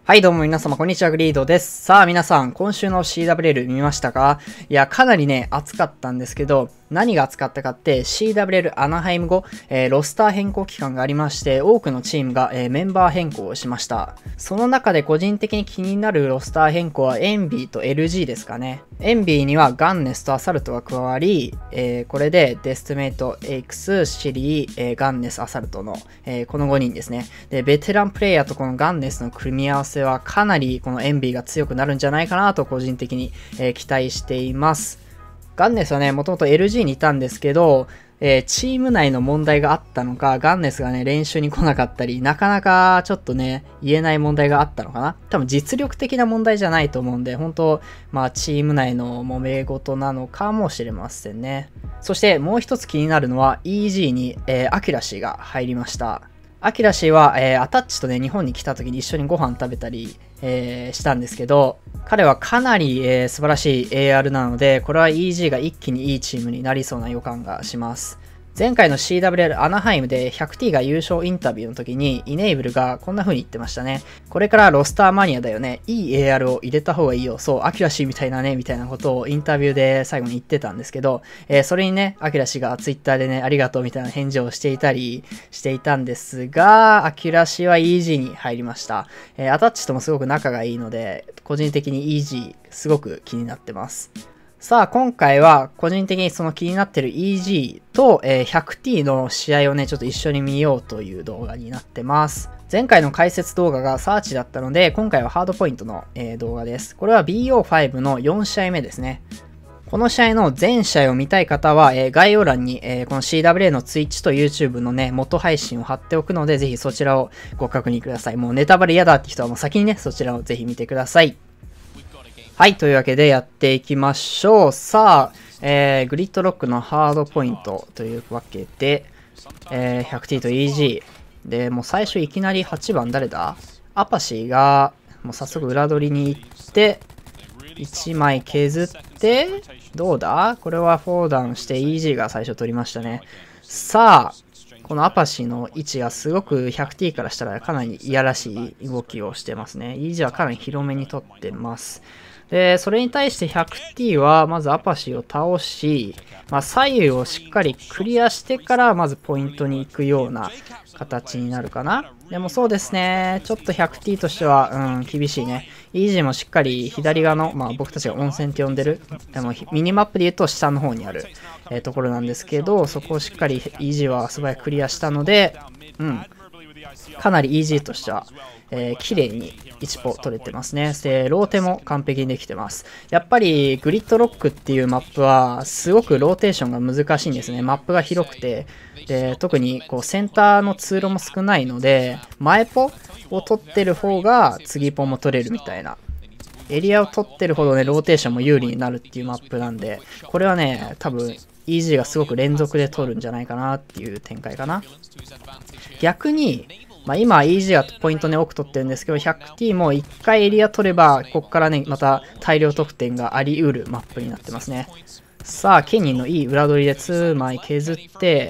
はい、どうも皆様、こんにちは、グリードです。さあ、皆さん、今週の CWL 見ましたか？いや、かなりね、暑かったんですけど、何が暑かったかって、CWL アナハイム後、ロスター変更期間がありまして、多くのチームが、メンバー変更をしました。その中で個人的に気になるロスター変更は、エンビーと LG ですかね。エンビーにはガンネスとアサルトが加わり、これでデスティメイト、エイクス、シリー、ガンネス、アサルトの、この5人ですね。で、ベテランプレイヤーとこのガンネスの組み合わせはかなりこのエンビーが強くなるんじゃないかなと個人的に、期待しています。ガンネスはね、もともと LG にいたんですけど、チーム内の問題があったのか、ガンネスがね、練習に来なかったり、なかなかちょっとね、言えない問題があったのかな。多分実力的な問題じゃないと思うんで、本当まあチーム内の揉め事なのかもしれませんね。そしてもう一つ気になるのは EG に、アキュラシーが入りました。アキュラシーは、アタッチとね、日本に来た時に一緒にご飯食べたり、したんですけど、彼はかなり、素晴らしい AR なので、これは EG が一気にいいチームになりそうな予感がします。前回の CWL アナハイムで 100T が優勝インタビューの時にイネイブルがこんな風に言ってましたね。これからロスターマニアだよね。いい AR を入れた方がいいよ。そう、アキュラシーみたいなね、みたいなことをインタビューで最後に言ってたんですけど、それにね、アキュラシーが Twitter でね、ありがとうみたいな返事をしていたりしていたんですが、アキュラシーは EG に入りました。アタッチともすごく仲がいいので、個人的に EG すごく気になってます。さあ、今回は個人的にその気になってる EG と、100T の試合をね、ちょっと一緒に見ようという動画になってます。前回の解説動画がサーチだったので、今回はハードポイントの、動画です。これは BO5 の4試合目ですね。この試合の全試合を見たい方は、概要欄に、この CWA の Twitch と YouTube のね、元配信を貼っておくので、ぜひそちらをご確認ください。もうネタバレ嫌だって人はもう先にね、そちらをぜひ見てください。はい、というわけでやっていきましょう。さあ、グリッドロックのハードポイントというわけで、100T と EG。で、もう最初いきなり8番誰だ？アパシーが、もう早速裏取りに行って、1枚削って、どうだ？これは4ダウンして EG が最初取りましたね。さあ、このアパシーの位置がすごく 100T からしたらかなりいやらしい動きをしてますね。EG はかなり広めに取ってます。で、それに対して 100T は、まずアパシーを倒し、まあ、左右をしっかりクリアしてから、まずポイントに行くような形になるかな。でもそうですね、ちょっと 100T としては、厳しいね。イージーもしっかり左側の、まあ僕たちが温泉って呼んでる、ミニマップで言うと下の方にある、ところなんですけど、そこをしっかりイージーは素早くクリアしたので、かなりイージーとしては、綺麗に1ポ取れてますね。で、ローテも完璧にできてます。やっぱりグリッドロックっていうマップはすごくローテーションが難しいんですね。マップが広くて、で、特にこうセンターの通路も少ないので、前ポを取ってる方が次ポも取れるみたいな。エリアを取ってるほどね、ローテーションも有利になるっていうマップなんで、これはね、多分、イージーがすごく連続で取るんじゃないかなっていう展開かな。逆に、まあ、今、EG はポイントね、多く取ってるんですけど、100T も1回エリア取れば、ここからね、また大量得点があり得るマップになってますね。さあ、ケニーのいい裏取りで2枚削って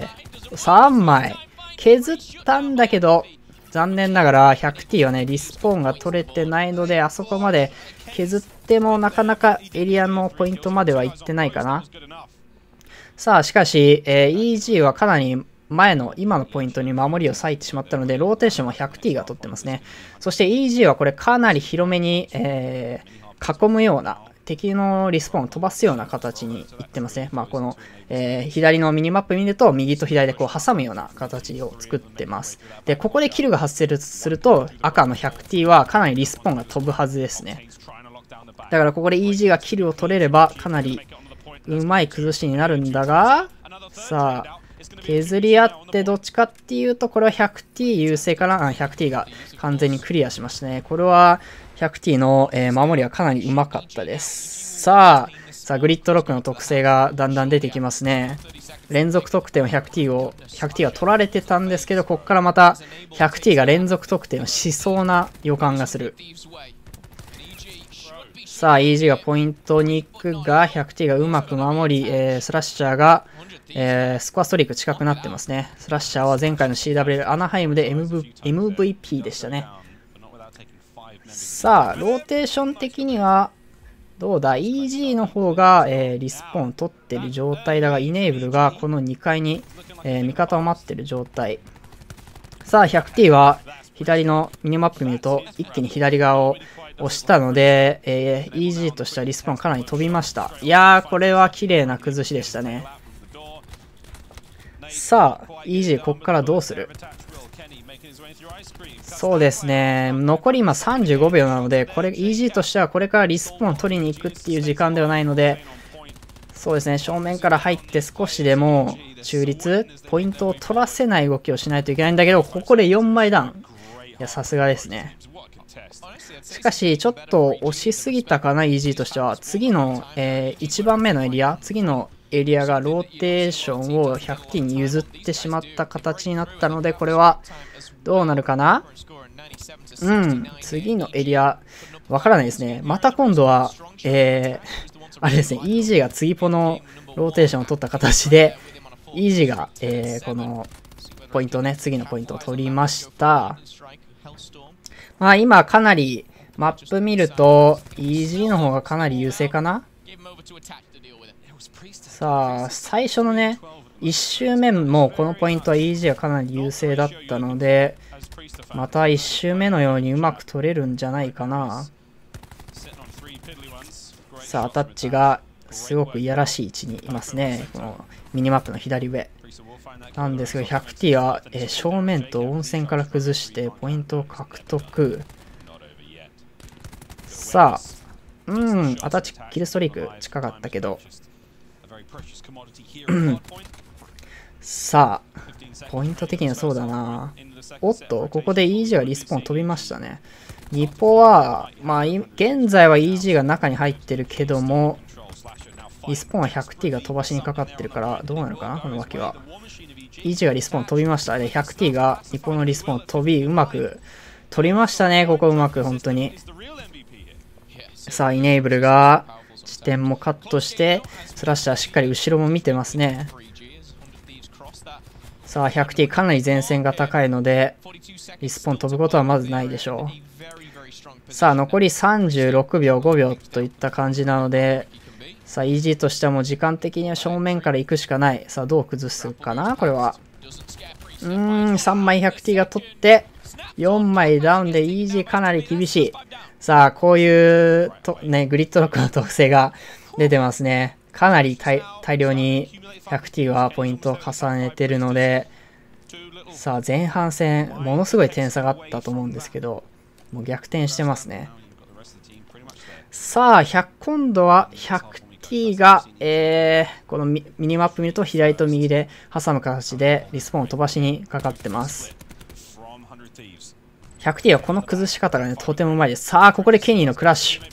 、3枚削ったんだけど、残念ながら 100T はね、リスポーンが取れてないので、あそこまで削ってもなかなかエリアのポイントまでは行ってないかな。さあ、しかし、EG はかなり今のポイントに守りを割いてしまったので、ローテーションは 100T が取ってますね。そして EG はこれかなり広めに、囲むような、敵のリスポーンを飛ばすような形にいってますね。まあこの、左のミニマップ見ると、右と左でこう挟むような形を作ってます。で、ここでキルが発生すると、赤の 100T はかなりリスポーンが飛ぶはずですね。だからここで EG がキルを取れれば、かなりうまい崩しになるんだが、さあ、削り合ってどっちかっていうと、これは 100T 優勢かな。100T が完全にクリアしましたね。これは 100T の、守りはかなりうまかったです。さあ、グリッドロックの特性がだんだん出てきますね。連続得点を 100T が取られてたんですけど、ここからまた 100T が連続得点をしそうな予感がする。さあ、EG がポイントに行くが、100T がうまく守り、スラッシャーが、スコアストリーク近くなってますね。スラッシャーは前回の CWL アナハイムで MVP でしたね。 さあ、ローテーション的には、どうだ ?EG の方が、リスポーン取ってる状態だが、イネーブルがこの2階に、味方を待ってる状態。さあ、100T は左のミニマップ見ると、一気に左側を押したので、EG としてはリスポーンかなり飛びました。いやー、これは綺麗な崩しでしたね。さあ、EG、こっからどうする？そうですね。残り今35秒なので、これ、EG としてはこれからリスポーン取りに行くっていう時間ではないので、そうですね、正面から入って少しでも中立、ポイントを取らせない動きをしないといけないんだけど、ここで4枚ダウン。いや、さすがですね。しかし、ちょっと押しすぎたかな、EG としては。次の、1番目のエリア、次のエリアがローテーションを 100T に譲ってしまった形になったので、これはどうなるかな？次のエリア、わからないですね。また今度は、あれですね、EG が次ポのローテーションを取った形で、EG が、このポイントをね、次のポイントを取りました。まあ今かなりマップ見ると EG の方がかなり優勢かな。さあ、最初のね、1周目もこのポイントは EG がかなり優勢だったので、また1周目のようにうまく取れるんじゃないかな。さあ、タッチがすごくいやらしい位置にいますね。このミニマップの左上。なんですが、100T は、正面と温泉から崩してポイントを獲得。さあ、アタッチ、キルストリーク近かったけど。さあ、ポイント的にはそうだな。おっと、ここで EG がリスポーン飛びましたね。日本は、まあ、現在は EG が中に入ってるけども、リスポーンは 100T が飛ばしにかかってるから、どうなるかなこの脇は。EG がリスポーン飛びました。で、100T が日本のリスポーン飛び、うまく取りましたね。ここうまく、本当に。さあ、イネーブルが、地点もカットして、スラッシャーしっかり後ろも見てますね。さあ、100T かなり前線が高いので、リスポーン飛ぶことはまずないでしょう。さあ、残り36秒、5秒といった感じなので、さあ、EG としてはもう時間的には正面から行くしかない。さあ、どう崩すかなこれは。3枚 100T が取って、4枚ダウンで EG かなり厳しい。さあ、こういうね、グリッドロックの特性が出てますね。かなり大量に 100T はポイントを重ねてるので、さあ、前半戦、ものすごい点差があったと思うんですけど、もう逆転してますね。さあ、今度は 100T が、このミニマップ見ると左と右で挟む形でリスポーンを飛ばしにかかってます。100T はこの崩し方がね、とてもうまいです。さあ、ここでケニーのクラッシュ。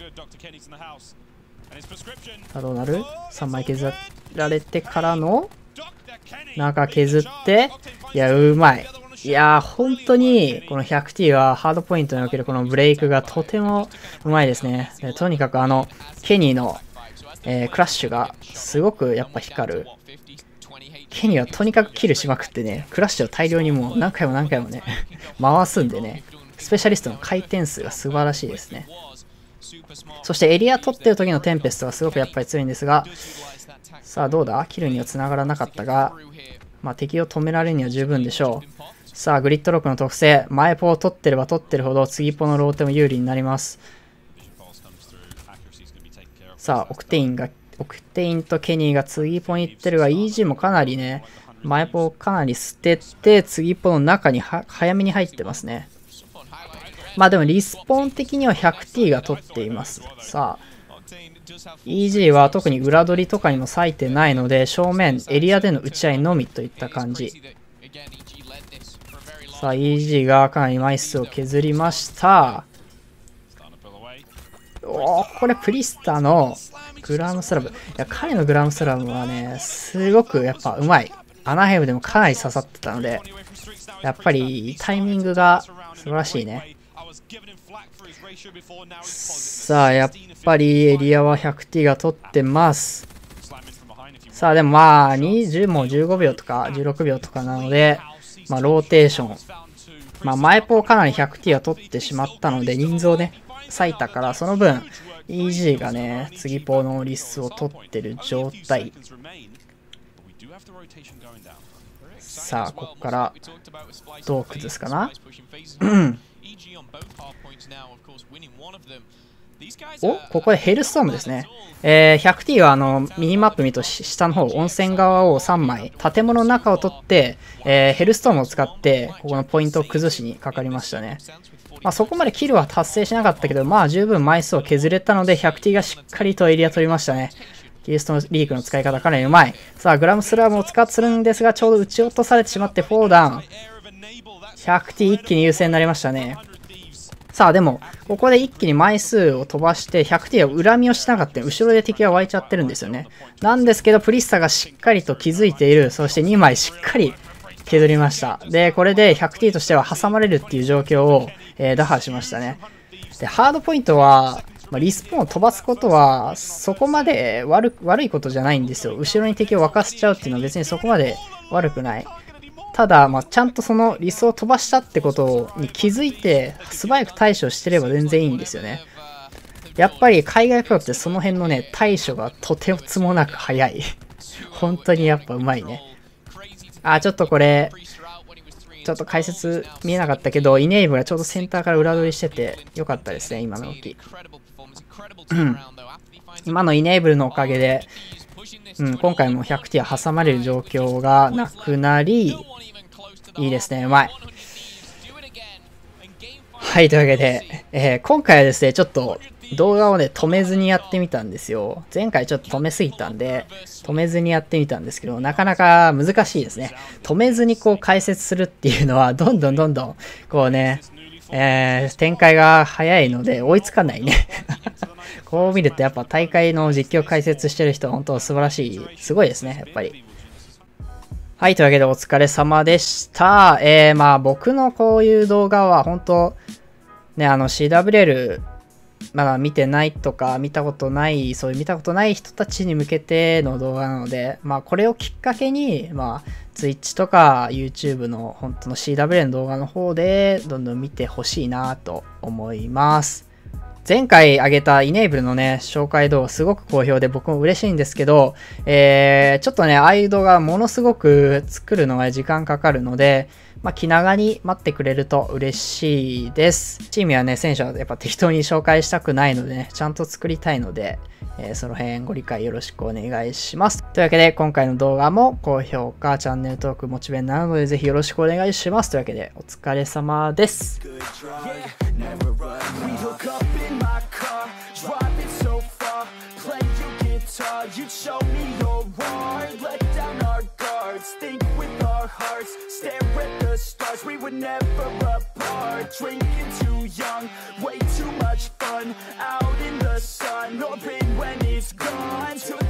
さあ、どうなる ?3 枚削られてからの中削って、いや、うまい。いやー、本当に、この 100T はハードポイントにおけるこのブレイクがとてもうまいですね。とにかくケニーの、クラッシュがすごくやっぱ光る。ケニーはとにかくキルしまくってね、クラッシュを大量にもう何回も何回もね、回すんでね、スペシャリストの回転数が素晴らしいですね。そしてエリア取ってる時のテンペストがすごくやっぱり強いんですが、さあどうだキルには繋がらなかったが、まあ敵を止められるには十分でしょう。さあグリッドロックの特性、前ポを取ってれば取ってるほど次ポのローテも有利になります。さあオクテインとケニーが次ポに行ってるが、EG もかなりね、前ポをかなり捨てて、次ポの中に早めに入ってますね。まあでもリスポーン的には 100T が取っています。さあ、EG は特に裏取りとかにも割いてないので、正面エリアでの打ち合いのみといった感じ。さあ、EG がかなり枚数を削りました。おー、これプリスタのグラムスラム。いや、彼のグラムスラムはね、すごくやっぱうまい。アナヘムでもかなり刺さってたので、やっぱりタイミングが素晴らしいね。さあ、やっぱりエリアは 100T が取ってます。さあ、でもまあ、20も15秒とか16秒とかなので、まあ、ローテーションまあ、前ポーかなり 100T は取ってしまったので、人数をね、割いたから、その分、EG がね、次ポーのリスを取ってる状態。さあ、ここから、どう崩すかな。お、ここでヘルストームですね。100T はミニマップ見ると下の方、温泉側を3枚、建物の中を取って、ヘルストームを使って、ここのポイントを崩しにかかりましたね。まあ、そこまでキルは達成しなかったけど、まあ十分枚数を削れたので、100T がしっかりとエリア取りましたね。キリストのリークの使い方かなりうまい。さあ、グラムスラムを使ってするんですが、ちょうど撃ち落とされてしまって、4ダウン。100T 一気に優勢になりましたね。さあ、でも、ここで一気に枚数を飛ばして、100T は恨みをしなかった。後ろで敵が湧いちゃってるんですよね。なんですけど、プリッサがしっかりと気づいている。そして2枚しっかり削りました。で、これで 100T としては挟まれるっていう状況を、打破しましたね。で、ハードポイントは、リスポーンを飛ばすことは、そこまで悪いことじゃないんですよ。後ろに敵を沸かせちゃうっていうのは別にそこまで悪くない。ただ、ちゃんとそのリスを飛ばしたってことに気づいて、素早く対処してれば全然いいんですよね。やっぱり海外プロってその辺のね、対処がとてつもなく早い。本当にやっぱうまいね。あ、ちょっとこれ、ちょっと解説見えなかったけど、イネイブがちょうどセンターから裏取りしてて、よかったですね、今の動き。今のイネイブルのおかげで、今回も 100T は挟まれる状況がなくなり、いいですね、うまい。はい、というわけで、今回はですね、ちょっと動画をね、止めずにやってみたんですよ。前回ちょっと止めすぎたんで、止めずにやってみたんですけど、なかなか難しいですね。止めずにこう解説するっていうのは、どんどん、こうね、展開が早いので追いつかないね。こう見るとやっぱ大会の実況解説してる人は本当素晴らしい。すごいですね、やっぱり。はい、というわけでお疲れ様でした。まあ僕のこういう動画は本当ね、CWL まだ見てないとか見たことない、そういう見たことない人たちに向けての動画なので、まあこれをきっかけに、まあ Twitch とか YouTube の本当の CWL の動画の方でどんどん見てほしいなと思います。前回上げたイネイブルのね、紹介動画すごく好評で僕も嬉しいんですけど、ちょっとね、ああいう動画ものすごく作るのが時間かかるので、まあ、気長に待ってくれると嬉しいです。チームやね、選手はやっぱ適当に紹介したくないのでね、ちゃんと作りたいので、その辺ご理解よろしくお願いします。というわけで、今回の動画も高評価、チャンネル登録、モチベになるので、ぜひよろしくお願いします。というわけで、お疲れ様です。You'd show me your heart, let down our guards, think with our hearts, stare at the stars, we were never apart, drinking too young, way too much fun, out in the sun, orbit when it's gone.